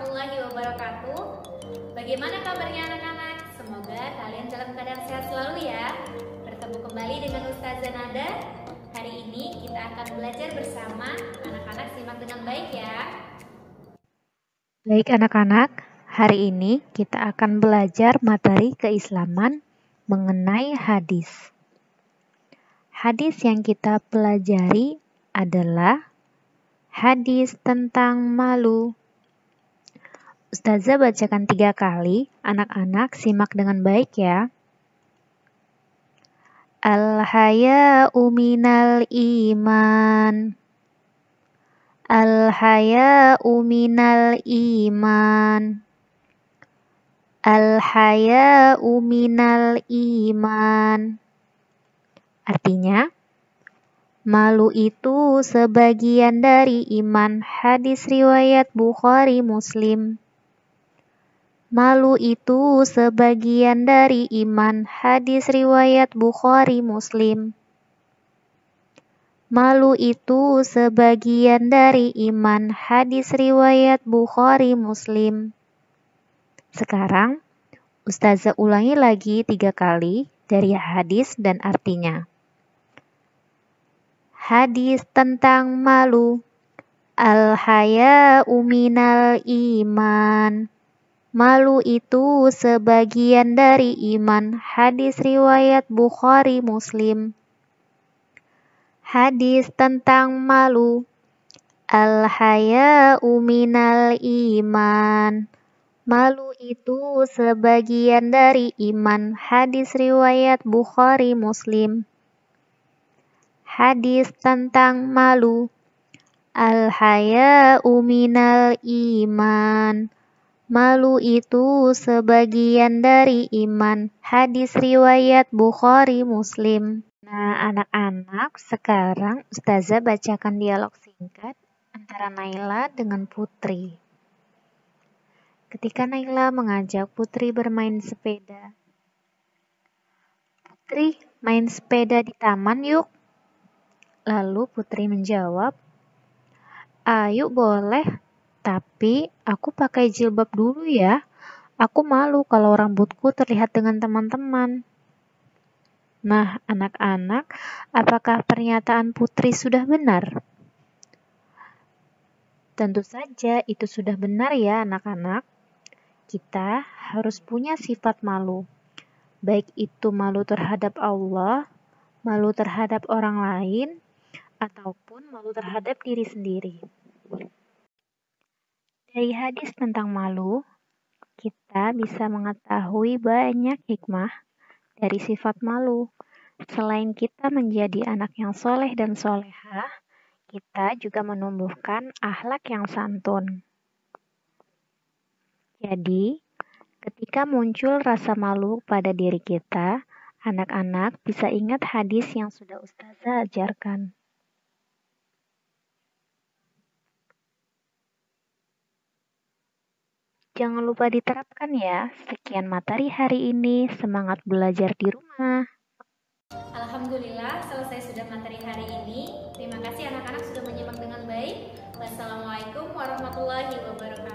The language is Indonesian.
warahmatullahi wabarakatuh. Bagaimana kabarnya anak-anak? Semoga kalian dalam keadaan sehat selalu ya. Bertemu kembali dengan Ustazah Nada. Hari ini kita akan belajar bersama. Anak-anak simak dengan baik ya. Baik anak-anak, hari ini kita akan belajar materi keislaman mengenai hadis. Hadis yang kita pelajari adalah hadis tentang malu. Ustazah bacakan 3 kali, anak-anak simak dengan baik ya. Al-haya'u minal iman. Al-haya'u minal iman. Al-haya'u minal iman. Artinya, malu itu sebagian dari iman. Hadis riwayat Bukhari Muslim. Malu itu sebagian dari iman. Hadis riwayat Bukhari Muslim. Malu itu sebagian dari iman. Hadis riwayat Bukhari Muslim. Sekarang, Ustazah ulangi lagi 3 kali dari hadis dan artinya. Hadis tentang malu. Al-haya'u minal iman. Malu itu sebagian dari iman. Hadis riwayat Bukhari Muslim. Hadis tentang malu. Al-haya'u minal iman. Malu itu sebagian dari iman. Hadis riwayat Bukhari Muslim. Hadis tentang malu. Al-haya'u minal iman. Malu itu sebagian dari iman. Hadis riwayat Bukhari Muslim. Nah, anak-anak, sekarang Ustazah bacakan dialog singkat antara Naila dengan Putri. Ketika Naila mengajak Putri bermain sepeda. Putri, main sepeda di taman yuk. Lalu Putri menjawab, ayo boleh, tapi aku pakai jilbab dulu ya. Aku malu kalau rambutku terlihat dengan teman-teman. Nah, anak-anak, apakah pernyataan Putri sudah benar? Tentu saja itu sudah benar ya anak-anak. Kita harus punya sifat malu. Baik itu malu terhadap Allah, malu terhadap orang lain, ataupun malu terhadap diri sendiri. Dari hadis tentang malu, kita bisa mengetahui banyak hikmah dari sifat malu. Selain kita menjadi anak yang soleh dan solehah, kita juga menumbuhkan akhlak yang santun. Jadi, ketika muncul rasa malu pada diri kita, anak-anak bisa ingat hadis yang sudah Ustazah ajarkan. Jangan lupa diterapkan ya. Sekian materi hari ini. Semangat belajar di rumah. Alhamdulillah, selesai sudah materi hari ini. Terima kasih anak-anak sudah menyimak dengan baik. Wassalamualaikum warahmatullahi wabarakatuh.